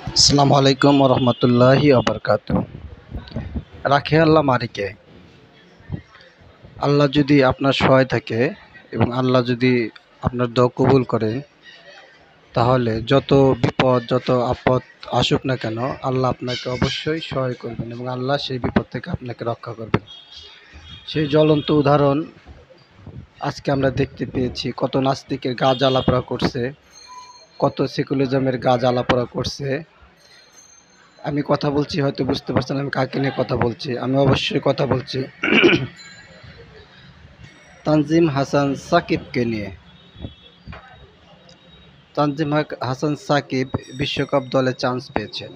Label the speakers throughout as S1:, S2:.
S1: আসসালামু আলাইকুম রহমতুল্লাহি আবরকাত। রাখে আল্লাহ মারিকে। আল্লাহ যদি আপনার সহায় থাকে এবং আল্লাহ যদি আপনার দোয়া কবুল করেন, তাহলে যত বিপদ যত আপদ আসুক না কেন, আল্লাহ আপনাকে অবশ্যই সহায় করবেন এবং আল্লাহ সেই বিপদ থেকে আপনাকে রক্ষা করবেন। সেই জ্বলন্ত উদাহরণ আজকে আমরা দেখতে পেয়েছি। কত নাস্তিকের গা জ্বালাপোড়া করছে, কত সেকুলারিজমের গা জ্বালাপোড়া করছে। আমি কথা বলছি, হয়তো বুঝতে পারছেন আমি কাকে নিয়ে কথা বলছি। আমি অবশ্যই কথা বলছি তানজিম হাসান সাকিবকে নিয়ে। তানজিম হাসান সাকিব বিশ্বকাপ দলে চান্স পেয়েছেন,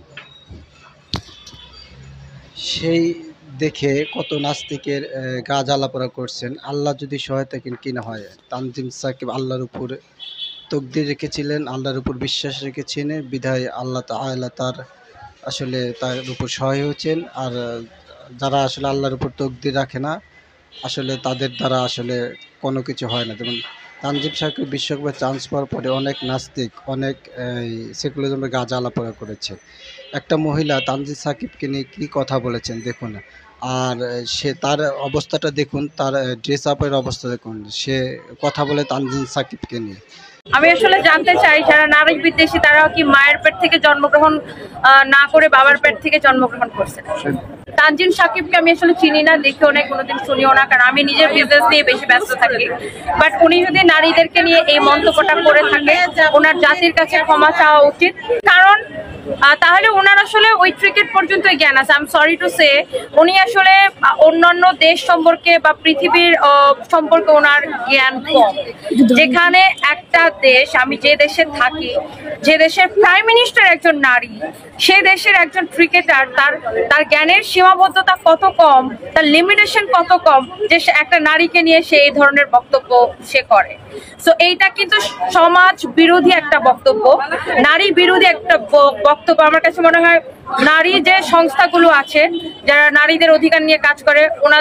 S1: সেই দেখে কত নাস্তিকের গা জ্বালাপোড়া করছেন। আল্লাহ যদি সহায় থাকেন কি না হয়, তানজিম সাকিব আল্লাহর উপর তকদির রেখেছিলেন, আল্লাহর উপর বিশ্বাস রেখেছেন, বিধায় আল্লাহ তাআলা তার আসলে তার উপর সহায় হয়েছেন। আর যারা আসলে আল্লাহর উপর তকদির রাখে না, আসলে তাদের দ্বারা আসলে কোনো কিছু হয় না। যেমন তানজিম সাকিব বিশ্বকাপে চান্স পাওয়ার পরে অনেক নাস্তিক, অনেক সেকুলারিজমের গা জ্বালাপোড়া করেছে। একটা মহিলা তানজিম সাকিবকে নিয়ে কী কথা বলেছেন দেখুন। আর সে তার অবস্থাটা দেখুন, তার ড্রেস আপের অবস্থা দেখুন, সে কথা বলে তানজিম সাকিবকে নিয়ে।
S2: আমি আসলে জানতে চাই, যারা নারী বিদ্বেষী তারা কি মায়ের পেট থেকে জন্মগ্রহণ না করে বাবার পেট থেকে জন্মগ্রহণ করছে? তানজিম সাকিবকে আমি আসলে চিনি না, দেখেও না, কোনোদিন শুনিও না, কারণ আমি নিজের বিজনেস নিয়ে বেশি ব্যস্ত থাকি। বাট উনি যদি নারীদেরকে নিয়ে এই মন্তব্যটা করে থাকে, ওনার জাতির কাছে ক্ষমা চাওয়া উচিত। কারণ তাহলে ওনার আসলে ওই ক্রিকেট পর্যন্ত জ্ঞান আছে। I am sorry to say, উনি আসলে অন্যান্য দেশ সম্পর্কে বা পৃথিবীর সম্পর্কে ওনার জ্ঞান কম। যেখানে একটা দেশ, আমি যে দেশে থাকি, যে দেশের প্রাইম মিনিস্টার একজন নারী, সে দেশের একজন ক্রিকেটার, তার জ্ঞানের সীমাবদ্ধতা কত কম, তার লিমিটেশন কত কম, যে সে একটা নারীকে নিয়ে সে এই ধরনের বক্তব্য সে করে। সো এইটা কিন্তু সমাজ বিরোধী একটা বক্তব্য, নারী বিরোধী একটা বক্তব্য। আমার কাছে মনে হয় নারী যে সংস্থাগুলো আছে যারা নারীদের অধিকার নিয়ে কাজ করে,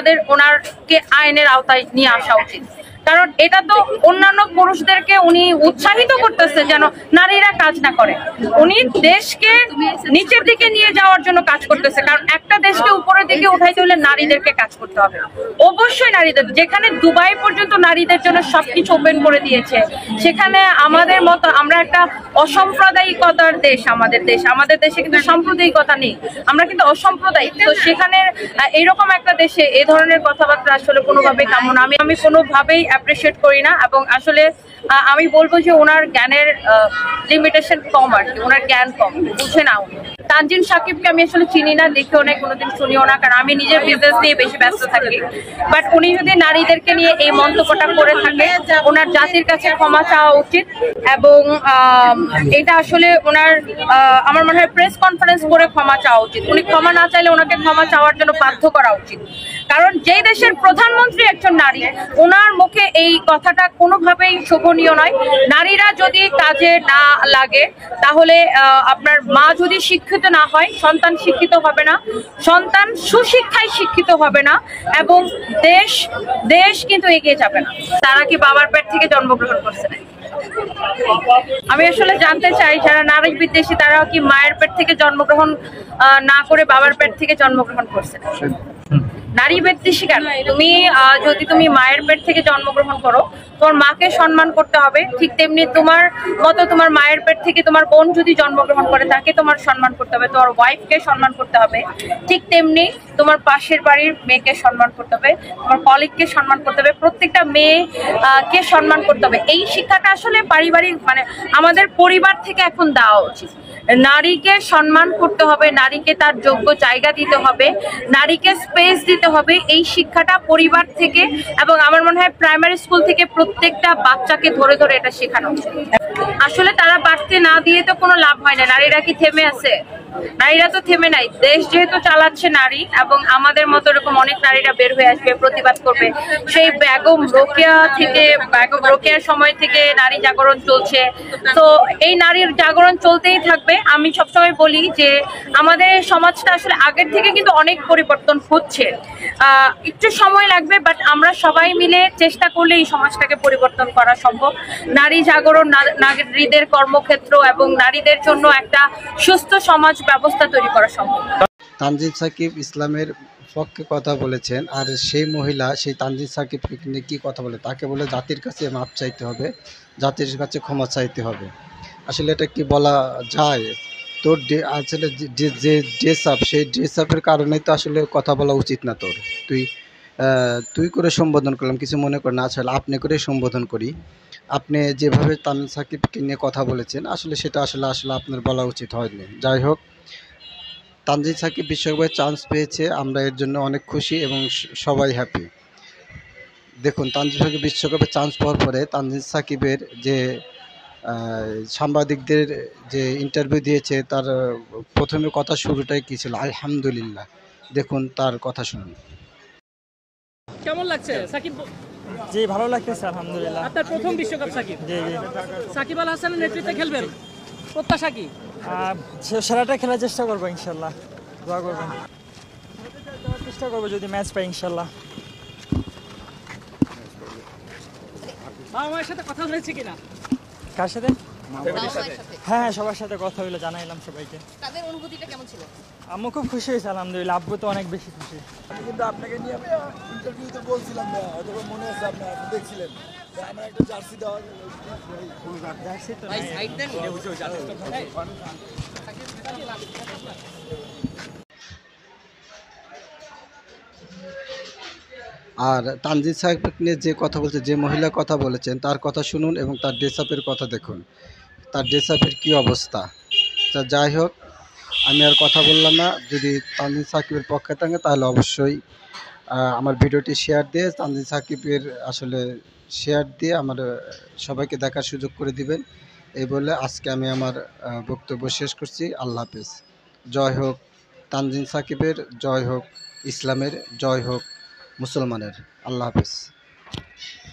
S2: ওনারকে আইনের আওতায় নিয়ে আসা উচিত। কারণ এটা তো অন্যান্য পুরুষদেরকে উনি উৎসাহিত করতেছে যেন নারীরা কাজ না করে। উনি দেশকে নিচের দিকে নিয়ে যাওয়ার জন্য কাজ করতেছে। কারণ একটা দেশকে উপরের দিকে উঠাইতে হলে নারীদেরকে কাজ করতে হবে, অবশ্যই নারীদের। যেখানে দুবাই পর্যন্ত নারীদের জন্য সবকিছু ওপেন করে দিয়েছে, সেখানে আমাদের মতো, আমরা একটা অসাম্প্রদায়িকতার দেশ, আমাদের দেশে কিন্তু সাম্প্রদায়িকতা নেই, আমরা কিন্তু অসাম্প্রদায়িক। তো সেখানে এইরকম একটা দেশে এই ধরনের কথাবার্তা আসলে কোনোভাবেই কাম্য না। আমি কোনোভাবেই অ্যাপ্রিসিয়েট করি না। এবং আসলে আমি বলবো যে ওনার জ্ঞানের লিমিটেশন কম, আর কি ওনার জ্ঞান কম, বুঝে না উনি। তানজিম সাকিবকে আমি আসলে চিনি না, দেখেও না, কোনোদিন শুনিও না, কারণ আমি নিজের বিজনেস নিয়ে বেশি ব্যস্ত থাকি। বাট উনি যদি নারীদেরকে নিয়ে এই মন্তব্যটা করে থাকে, ওনার জাতির কাছে ক্ষমা চাওয়া উচিত। এবং এটা আসলে ওনার আমার মনে হয় প্রেস কনফারেন্স করে ক্ষমা চাওয়া উচিত। উনি ক্ষমা না চাইলে ওনাকে ক্ষমা চাওয়ার জন্য বাধ্য করা উচিত। কারণ যেই দেশের প্রধানমন্ত্রী একজন নারী, ওনার মুখে এই কথাটা কোনোভাবেই শোভনীয় নয়। নারীরা যদি কাজে না লাগে, তাহলে আপনার মা যদি শিক্ষিত না হয়, সন্তান শিক্ষিত হবে না, সন্তান সুশিক্ষায় শিক্ষিত হবে না, এবং দেশ কিন্তু এগিয়ে যাবে না। তারা কি বাবার পেট থেকে জন্মগ্রহণ করছে? আমি আসলে জানতে চাই, যারা নারী বিদ্বেষী তারা কি মায়ের পেট থেকে জন্মগ্রহণ না করে বাবার পেট থেকে জন্মগ্রহণ করছে? নারী বিদ্বেষী কেন? যদি তুমি মায়ের পেট থেকে জন্মগ্রহণ করো, তোমার মাকে সম্মান করতে হবে। ঠিক তেমনি তোমার মতো তোমার মায়ের পেট থেকে তোমার বোন যদি জন্মগ্রহণ করে, তাকে তোমার সম্মান করতে হবে, তোমার ওয়াইফকে সম্মান করতে হবে। ঠিক তেমনি তোমার পাশের বাড়ির মেয়েকে সম্মান করতে হবে, তোমার কলিগকে সম্মান করতে হবে, প্রত্যেকটা মেয়েকে সম্মান করতে হবে। এই শিক্ষাটা আসলে পারিবারিক, মানে আমাদের পরিবার থেকে এখন দেওয়া উচিত। নারীকে সম্মান করতে হবে, নারীকে তার যোগ্য জায়গা দিতে হবে, নারীকে স্পেস দিতে হবে। এই শিক্ষাটা পরিবার থেকে, এবং আমার মনে হয় প্রাইমারি স্কুল থেকে প্রত্যেকটা বাচ্চাকে ধরে ধরে এটা শেখানো উচিত। আসলে তারা বাড়তে না দিয়ে তো কোনো লাভ হয় না। নারীরা কি থেমে আছে? নারীরা তো থেমে নাই, দেশ যেহেতু চালাচ্ছে নারী, এবং আমাদের মতো এরকম অনেক নারীরা বের হয়ে আসবে, প্রতিবাদ করবে। সেই বেগম রোকেয়ার সময় থেকে নারী জাগরণ চলছে, তো এই নারীর জাগরণ চলতেই থাকবে। আমি সবসময় বলি যে আমাদের সমাজটা আসলে আগের থেকে কিন্তু অনেক পরিবর্তন হচ্ছে, একটু সময় লাগবে, বাট আমরা সবাই মিলে চেষ্টা করলে এই সমাজটাকে পরিবর্তন করা সম্ভব। নারী জাগরণ, নারীদের কর্মক্ষেত্র এবং নারীদের জন্য একটা সুস্থ সমাজ ব্যবস্থা তৈরি করা সম্ভব।
S1: তানজিম সাকিব ইসলামের পক্ষে কথা বলেছেন, আর সেই মহিলা সেই তানজিম সাকিবকে নিয়ে কী কথা বলে, তাকে বলে জাতির কাছে মাপ চাইতে হবে, জাতির কাছে ক্ষমা চাইতে হবে। আসলে এটা কি বলা যায়? তোর আসলে যে ড্রেস আপ, সেই ড্রেস আপের কারণেই তো আসলে কথা বলা উচিত না তোর। তুই তুই করে সম্বোধন করলাম, কিছু মনে কর না, আসলে আপনি করে সম্বোধন করি। আপনি যেভাবে তানজিম সাকিবকে নিয়ে কথা বলেছেন, আসলে সেটা আসলে আসলে আপনার বলা উচিত হয়নি। যাই হোক, তানজিম সাকিব বিশ্বকাপে চান্স পেয়েছে, আমরা এর জন্য অনেক খুশি এবং সবাই হ্যাপি। দেখুন, তানজিম সাকিব বিশ্বকাপে চান্স পাওয়ার পরে তানজিম সাকিবের যে সাংবাদিকদের যে ইন্টারভিউ দিয়েছে, তার প্রথমে কথা শুরুটাই কী ছিল? আলহামদুলিল্লাহ। দেখুন তার কথা শুনুন।
S3: কেমন লাগছে সাকিব?
S4: জি, ভালো লাগতেছে আলহামদুলিল্লাহ।
S3: আপনার প্রথম বিশ্বকাপ সাকিব।
S4: জি জি।
S3: সাকিব আল হাসানের নেতৃত্বে খেলবেন, প্রত্যাশা কি?
S4: সেরাটা খেলার চেষ্টা করবো ইনশাল্লাহ, দোয়া করবেন। চেষ্টা করবো যদি ম্যাচ পাই ইনশাল্লাহ।
S3: বাবা মায়ের সাথে কথা হয়েছে কিনা?
S4: কার সাথে? হ্যাঁ, সবার সাথে কথা হইলো, জানাইলাম সবাইকে।
S5: তাদের অনুভূতিটা কেমন ছিল?
S4: আম্মু খুব খুশি হয়েছে আলহামদুলিল্লাহ, আব্বু তো অনেক বেশি খুশি।
S6: কিন্তু আপনাকে নিয়ে আমি ইন্টারভিউতে বলছিলাম, হয়তো মনে আছে আপনি দেখছিলেন, আমার একটা জার্সি দেওয়ার।
S4: জার্সি তো
S1: আর তানজিম সাকিব নিয়ে যে কথা বলছে, যে মহিলা কথা বলেছেন, তার কথা শুনুন এবং তার ড্রেস আপের কথা দেখুন, তার ড্রেস আপের কী অবস্থা। তা যাই হোক, আমি আর কথা বললাম না। যদি তানজিম সাকিবের পক্ষে থাকে তাহলে অবশ্যই আমার ভিডিওটি শেয়ার দিয়ে তানজিম সাকিবের আসলে শেয়ার দিয়ে আমার সবাইকে দেখার সুযোগ করে দিবেন। এই বলে আজকে আমি আমার বক্তব্য শেষ করছি। আল্লাহ হাফেজ। জয় হোক তানজিম সাকিবের, জয় হোক ইসলামের, জয় হোক মুসলমানের। আল্লাহ হাফেজ।